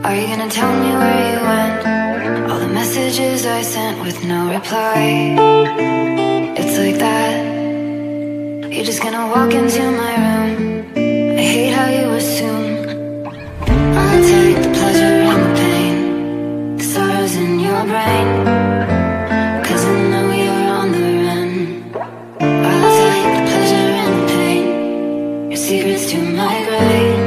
Are you gonna tell me where you went? All the messages I sent with no reply. It's like that. You're just gonna walk into my room. I hate how you assume I'll take the pleasure and the pain, the sorrows in your brain, 'cause I know you're on the run. I'll take the pleasure and the pain, your secrets to my grave.